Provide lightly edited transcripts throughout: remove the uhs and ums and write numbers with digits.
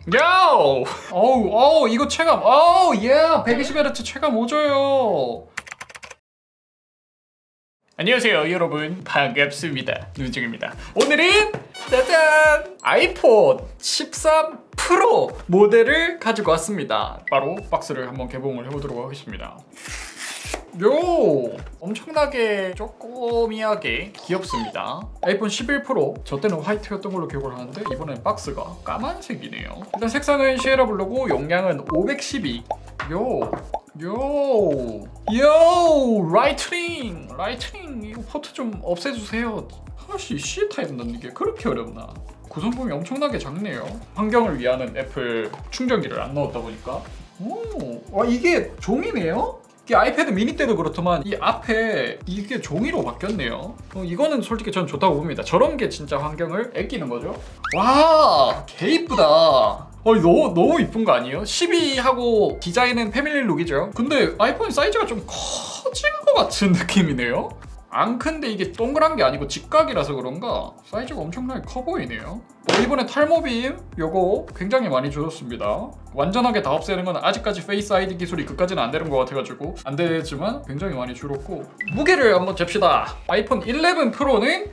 요! 어우 이거 체감 어우 예 120Hz 체감 오져요. 안녕하세요 여러분, 반갑습니다. 눈중입니다. 오늘은 짜잔! 아이폰 13 프로 모델을 가지고 왔습니다. 바로 박스를 한번 개봉을 해보도록 하겠습니다. 요! 엄청나게 쪼꼬미하게 귀엽습니다. 아이폰 11 프로, 저 때는 화이트였던 걸로 기억을 하는데 이번엔 박스가 까만색이네요. 일단 색상은 시에라 블루고 용량은 512. 요! 라이트닝 이거 포트 좀 없애주세요. 아씨 C 타입 넣는 게 그렇게 어렵나? 구성품이 엄청나게 작네요. 환경을 위하는 애플 충전기를 안 넣었다 보니까. 와 이게 종이네요? 이게 아이패드 미니 때도 그렇더만 이 앞에 이게 종이로 바뀌었네요. 이거는 솔직히 전 좋다고 봅니다. 저런 게 진짜 환경을 아끼는 거죠. 와, 개 이쁘다. 너무 이쁜 거 아니에요? 12하고 디자인은 패밀리 룩이죠. 근데 아이폰 사이즈가 좀 커진 것 같은 느낌이네요. 안 큰데 이게 동그란 게 아니고 직각이라서 그런가 사이즈가 엄청나게 커 보이네요. 이번에 탈모빔 요거 굉장히 많이 줄었습니다. 완전하게 다 없애는 건 아직까지 페이스 아이디 기술이 그까지는 안 되는 것 같아가지고 안 되지만 굉장히 많이 줄었고, 무게를 한번 잽시다. 아이폰 11 프로는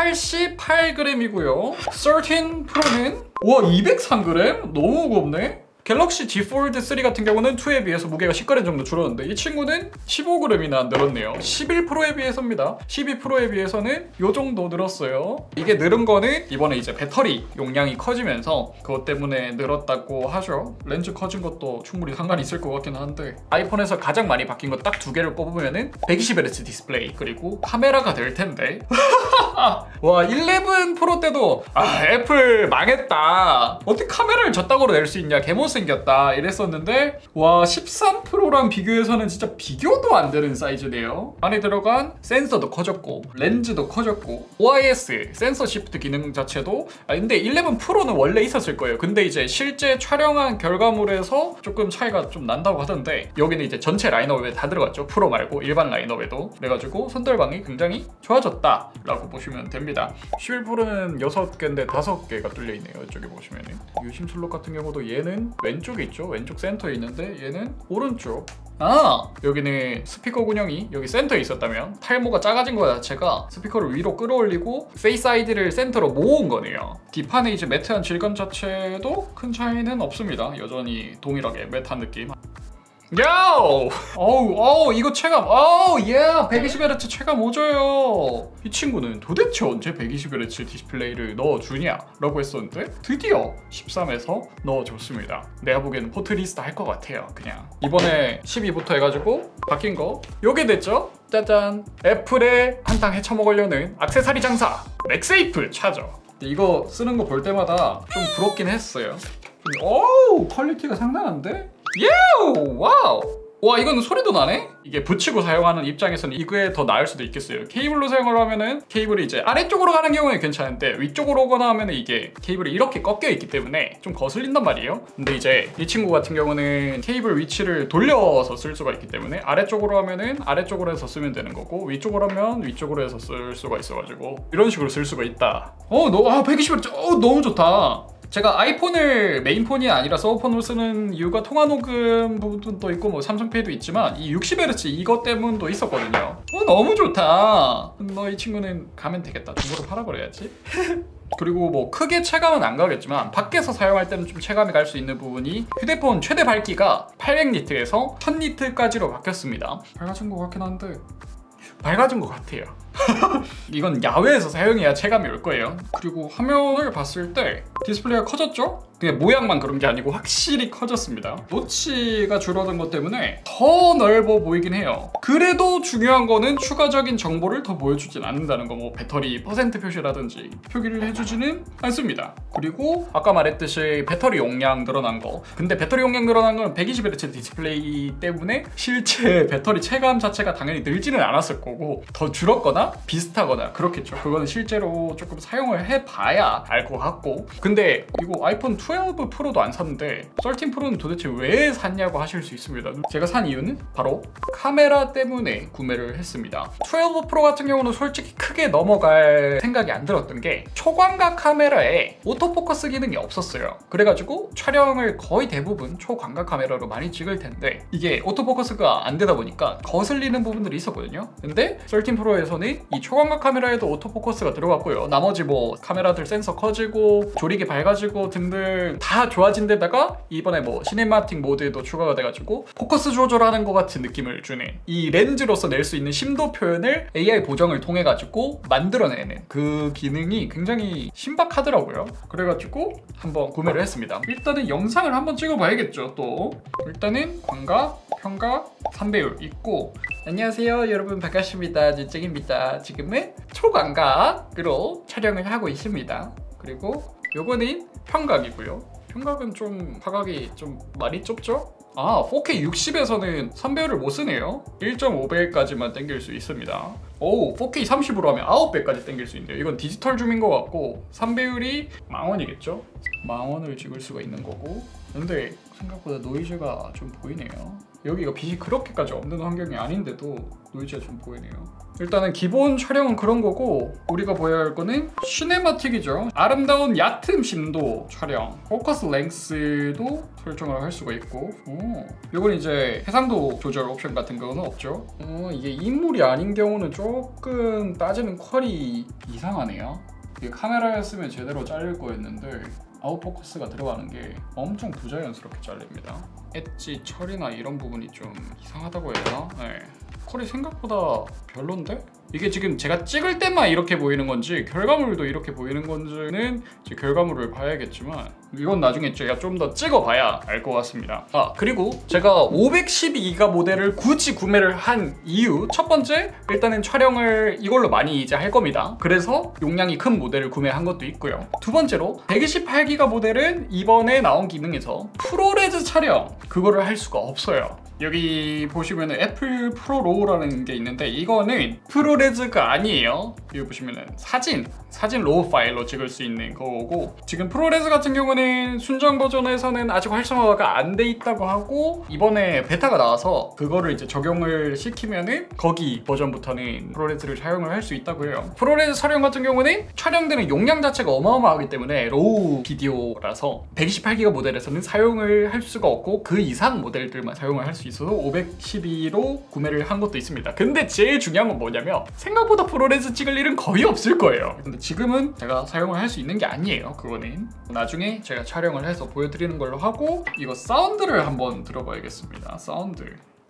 188g이고요 13 프로는 와 203g? 너무 무겁네? 갤럭시 Z 폴드 3 같은 경우는 2에 비해서 무게가 10g 정도 줄었는데 이 친구는 15g이나 늘었네요. 11 프로에 비해서입니다. 12 프로에 비해서는 요 정도 늘었어요. 이게 늘은 거는 이번에 이제 배터리 용량이 커지면서 그것 때문에 늘었다고 하죠. 렌즈 커진 것도 충분히 상관이 있을 것 같긴 한데, 아이폰에서 가장 많이 바뀐 거 딱 두 개를 뽑으면은 120Hz 디스플레이 그리고 카메라가 될 텐데 와 11 프로 때도 애플 망했다, 어떻게 카메라를 저따구로 낼 수 있냐, 개못생겼다 이랬었는데, 와 13 프로랑 비교해서는 진짜 비교도 안 되는 사이즈네요. 안에 들어간 센서도 커졌고 렌즈도 커졌고 OIS 센서 시프트 기능 자체도 근데 11 프로는 원래 있었을 거예요. 근데 이제 실제 촬영한 결과물에서 조금 차이가 좀 난다고 하던데, 여기는 이제 전체 라인업에 다 들어갔죠. 프로 말고 일반 라인업에도. 그래가지고 손들방이 굉장히 좋아졌다 라고 보시면 됩니다. 11 프로는 6개인데 5개가 뚫려있네요. 이쪽에 보시면은 유심 슬롯 같은 경우도 얘는 왼쪽에 있죠. 왼쪽 센터에 있는데 얘는 오른쪽. 여기는 스피커 군형이 여기 센터에 있었다면 탈모가 작아진 거 자체가 스피커를 위로 끌어올리고 페이스 아이디를 센터로 모은 거네요. 뒷판에 이제 매트한 질감 자체도 큰 차이는 없습니다. 여전히 동일하게 매트한 느낌. 어우 이거 체감 120Hz 체감 오져요. 이 친구는 도대체 언제 120Hz 디스플레이를 넣어주냐 라고 했었는데 드디어 13에서 넣어줬습니다. 내가 보기에는 포트 리스트 할 것 같아요. 그냥 이번에 12부터 해가지고 바뀐 거 요게 됐죠. 짜잔, 애플에 한탕 헤쳐먹으려는 액세서리 장사 맥세이프 차죠. 이거 쓰는 거 볼 때마다 좀 부럽긴 했어요. 오우 퀄리티가 상당한데? 와우! 와 이거는 소리도 나네? 이게 붙이고 사용하는 입장에서는 이게 더 나을 수도 있겠어요. 케이블로 사용을 하면은 케이블이 이제 아래쪽으로 가는 경우는 괜찮은데 위쪽으로 오거나 하면은 이게 케이블이 이렇게 꺾여 있기 때문에 좀 거슬린단 말이에요. 근데 이제 이 친구 같은 경우는 케이블 위치를 돌려서 쓸 수가 있기 때문에 아래쪽으로 하면은 아래쪽으로 해서 쓰면 되는 거고, 위쪽으로 하면 위쪽으로 해서 쓸 수가 있어가지고 이런 식으로 쓸 수가 있다. 120Hz 너무 좋다. 제가 아이폰을 메인폰이 아니라 서브폰으로 쓰는 이유가 통화 녹음 부분도 있고 뭐 삼성페이도 있지만 이 60Hz 이것 때문도 있었거든요. 너무 좋다. 이 친구는 가면 되겠다. 중고로 팔아버려야지. 그리고 뭐 크게 체감은 안 가겠지만 밖에서 사용할 때는 좀 체감이 갈 수 있는 부분이, 휴대폰 최대 밝기가 800니트에서 1000니트까지로 바뀌었습니다. 밝아진 것 같긴 한데 밝아진 것 같아요. 이건 야외에서 사용해야 체감이 올 거예요. 그리고 화면을 봤을 때 디스플레이가 커졌죠? 그냥 모양만 그런 게 아니고 확실히 커졌습니다. 노치가 줄어든 것 때문에 더 넓어 보이긴 해요. 그래도 중요한 거는 추가적인 정보를 더 보여주진 않는다는 거. 뭐 배터리 퍼센트 표시라든지 표기를 해주지는 않습니다. 그리고 아까 말했듯이 배터리 용량 늘어난 거. 근데 배터리 용량 늘어난 건 120Hz 디스플레이 때문에 실제 배터리 체감 자체가 당연히 늘지는 않았을 거고 더 줄었거나 비슷하거나 그렇겠죠. 그거는 실제로 조금 사용을 해봐야 알 것 같고, 근데 이거 아이폰 12 프로도 안 샀는데 13 프로는 도대체 왜 샀냐고 하실 수 있습니다. 제가 산 이유는 바로 카메라 때문에 구매를 했습니다. 12 프로 같은 경우는 솔직히 크게 넘어갈 생각이 안 들었던 게 초광각 카메라에 오토포커스 기능이 없었어요. 그래가지고 촬영을 거의 대부분 초광각 카메라로 많이 찍을 텐데 이게 오토포커스가 안 되다 보니까 거슬리는 부분들이 있었거든요. 근데 13 프로에서는 이 초광각 카메라에도 오토포커스가 들어갔고요. 나머지 뭐 카메라들 센서 커지고 조리개 밝아지고 등등 다 좋아진 데다가 이번에 뭐 시네마틱 모드에도 추가가 돼가지고 포커스 조절하는 것 같은 느낌을 주는 이 렌즈로서 낼 수 있는 심도 표현을 AI 보정을 통해 가지고 만들어내는 그 기능이 굉장히 신박하더라고요. 그래가지고 한번 구매를 했습니다. 일단은 영상을 한번 찍어봐야겠죠. 또 일단은 광각, 평각, 3배율 있고 안녕하세요 여러분 반갑습니다. 진정입니다. 지금은 초광각으로 촬영을 하고 있습니다. 그리고 요거는 평각이고요. 평각은 좀 화각이 좀 많이 좁죠? 4K 60에서는 3배율을 못 쓰네요. 1.5배까지만 당길 수 있습니다. 오, 4K 30으로 하면 9배까지 당길 수 있는데요. 이건 디지털 줌인 것 같고 3배율이 10,000원이겠죠? 10,000원을 찍을 수가 있는 거고 근데 생각보다 노이즈가 좀 보이네요. 여기가 빛이 그렇게까지 없는 환경이 아닌데도 노이즈가 좀 보이네요. 일단은 기본 촬영은 그런 거고 우리가 보여야 할 거는 시네마틱이죠. 아름다운 얕음 심도 촬영, 포커스 랭스도 설정을 할 수가 있고 이건 이제 해상도 조절 옵션 같은 거는 없죠. 이게 인물이 아닌 경우는 조금 따지는 퀄이 이상하네요. 이게 카메라였으면 제대로 잘릴 거였는데 아웃포커스가 들어가는 게 엄청 부자연스럽게 잘립니다. 엣지 처리나 이런 부분이 좀 이상하다고 해야 되나? 네. 퀄이 생각보다 별론데? 이게 지금 제가 찍을 때만 이렇게 보이는 건지 결과물도 이렇게 보이는 건지는 이제 결과물을 봐야겠지만 이건 나중에 제가 좀 더 찍어봐야 알 것 같습니다. 그리고 제가 512기가 모델을 굳이 구매를 한 이유 첫 번째, 일단은 촬영을 이걸로 많이 이제 할 겁니다. 그래서 용량이 큰 모델을 구매한 것도 있고요. 두 번째로 128기가 모델은 이번에 나온 기능에서 프로레즈 촬영 그거를 할 수가 없어요. 여기 보시면은 애플 프로로우라는 게 있는데 이거는 프로레즈가 아니에요. 여기 보시면은 사진 로우 파일로 찍을 수 있는 거고 지금 프로레즈 같은 경우는 순정 버전에서는 아직 활성화가 안 돼 있다고 하고 이번에 베타가 나와서 그거를 이제 적용을 시키면은 거기 버전부터는 프로레즈를 사용을 할 수 있다고 해요. 프로레즈 촬영 같은 경우는 촬영되는 용량 자체가 어마어마하기 때문에 로우 비디오라서 128기가 모델에서는 사용을 할 수가 없고 그 이상 모델들만 사용을 할 수 있어서 512로 구매를 한 것도 있습니다. 근데 제일 중요한 건 뭐냐면 생각보다 프로레즈 찍을 일은 거의 없을 거예요. 근데 지금은 제가 사용을 할 수 있는 게 아니에요. 그거는 나중에 제가 촬영을 해서 보여드리는 걸로 하고 이거 사운드를 한번 들어봐야겠습니다. 사운드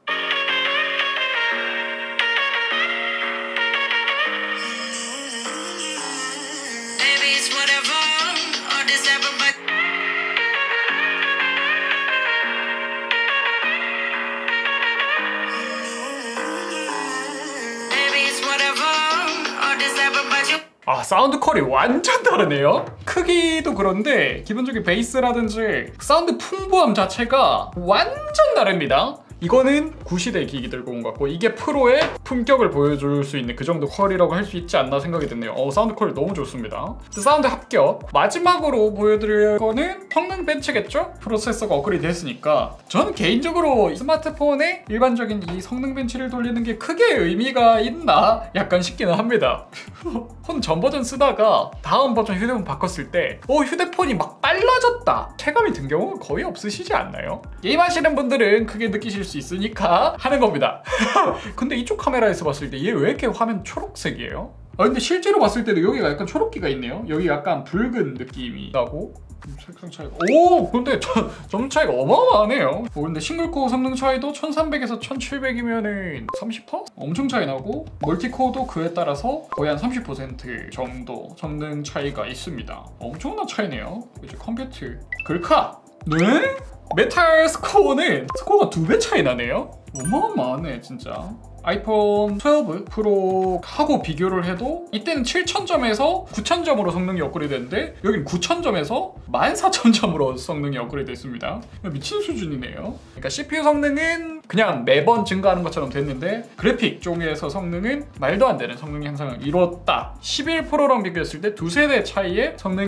사운드 퀄이 완전 다르네요. 크기도 그런데 기본적인 베이스라든지 사운드 풍부함 자체가 완전 다릅니다. 이거는 구시대 기기 들고 온 것 같고 이게 프로의 품격을 보여줄 수 있는 그 정도 퀄이라고 할 수 있지 않나 생각이 드네요. 사운드 퀄이 너무 좋습니다. 사운드 합격! 마지막으로 보여드릴 거는 성능 벤치겠죠? 프로세서가 업그레이드 했으니까 저는 개인적으로 스마트폰에 일반적인 이 성능 벤치를 돌리는 게 크게 의미가 있나? 약간 싶기는 합니다. 폰 전 버전 쓰다가 다음 버전 휴대폰 바꿨을 때 휴대폰이 막 빨라졌다! 체감이 든 경우는 거의 없으시지 않나요? 게임하시는 분들은 크게 느끼실 수 있으니까 하는 겁니다. 근데 이쪽 카메라에서 봤을 때 얘 왜 이렇게 화면 초록색이에요? 근데 실제로 봤을 때도 여기가 약간 초록기가 있네요. 여기 약간 붉은 느낌이 나고 색상 차이가 근데 점 차이가 어마어마하네요. 근데 싱글코어 성능 차이도 1300에서 1700이면은 30%? 엄청 차이 나고 멀티코어도 그에 따라서 거의 한 30% 정도 성능 차이가 있습니다. 엄청난 차이네요. 이제 컴퓨터 글카 네? 메탈 스코어는 스코어가 2배 차이 나네요? 어마어마하네 진짜. 아이폰 12 프로하고 비교를 해도 이때는 7000점에서 9000점으로 성능이 업그레이드 됐는데 여기는 9000점에서 14000점으로 성능이 업그레이드 됐습니다. 미친 수준이네요. 그러니까 CPU 성능은 그냥 매번 증가하는 것처럼 됐는데 그래픽 쪽에서 성능은 말도 안 되는 성능 향상을 이뤘다. 11 프로랑 비교했을 때 두세대 차이의 성능이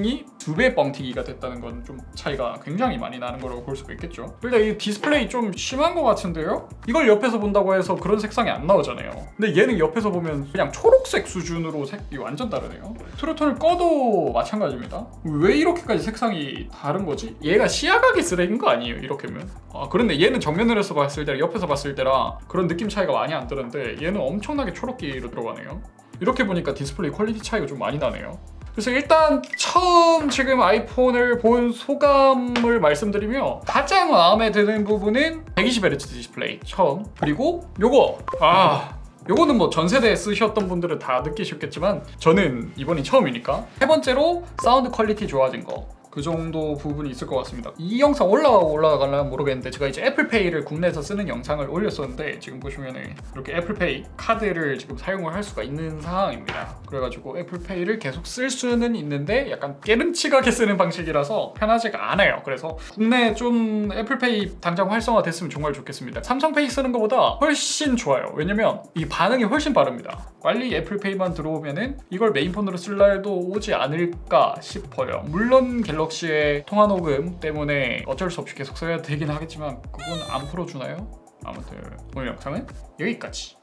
2배 뻥튀기가 됐다는 건 좀 차이가 굉장히 많이 나는 거라고 볼 수가 있겠죠. 일단 이 디스플레이 좀 심한 것 같은데요? 이걸 옆에서 본다고 해서 그런 색상이 안 나오잖아요. 근데 얘는 옆에서 보면 그냥 초록색 수준으로 색이 완전 다르네요. 트루톤을 꺼도 마찬가지입니다. 왜 이렇게까지 색상이 다른 거지? 얘가 시야각이 쓰레기인 거 아니에요, 이렇게면? 아, 그런데 얘는 정면으로 봤을 때랑 옆에서 봤을 때랑 그런 느낌 차이가 많이 안 드는데 얘는 엄청나게 초록기로 들어가네요. 이렇게 보니까 디스플레이 퀄리티 차이가 좀 많이 나네요. 그래서 일단 처음 지금 아이폰을 본 소감을 말씀드리면 가장 마음에 드는 부분은 120Hz 디스플레이 처음, 그리고 요거는 뭐 전 세대에 쓰셨던 분들은 다 느끼셨겠지만 저는 이번이 처음이니까. 세 번째로 사운드 퀄리티 좋아진 거, 그 정도 부분이 있을 것 같습니다. 이 영상 올라가려면 모르겠는데 제가 이제 애플페이를 국내에서 쓰는 영상을 올렸었는데 지금 보시면은 이렇게 애플페이 카드를 지금 사용을 할 수가 있는 상황입니다. 그래가지고 애플페이를 계속 쓸 수는 있는데 약간 깨름치가게 쓰는 방식이라서 편하지가 않아요. 그래서 국내에 좀 애플페이 당장 활성화됐으면 정말 좋겠습니다. 삼성페이 쓰는 것보다 훨씬 좋아요. 왜냐면 이 반응이 훨씬 빠릅니다. 빨리 애플페이만 들어오면은 이걸 메인폰으로 쓸 날도 오지 않을까 싶어요. 물론 갤럭시의 통화 녹음 때문에 어쩔 수 없이 계속 써야 되긴 하겠지만 그건 안 풀어주나요? 아무튼 오늘 영상은 여기까지.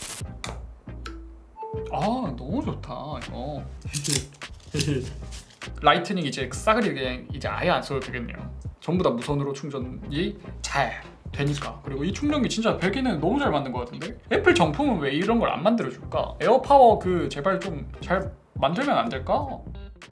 아, 너무 좋다 이거. 라이트닝 이제 싸그리 그냥 이제 아예 안 써도 되겠네요. 전부 다 무선으로 충전이 잘 되니까. 그리고 이 충전기 진짜 배기는 너무 잘 만든 것 같은데? 애플 정품은 왜 이런 걸 안 만들어줄까? 에어파워 제발 좀 잘 만들면 안 될까?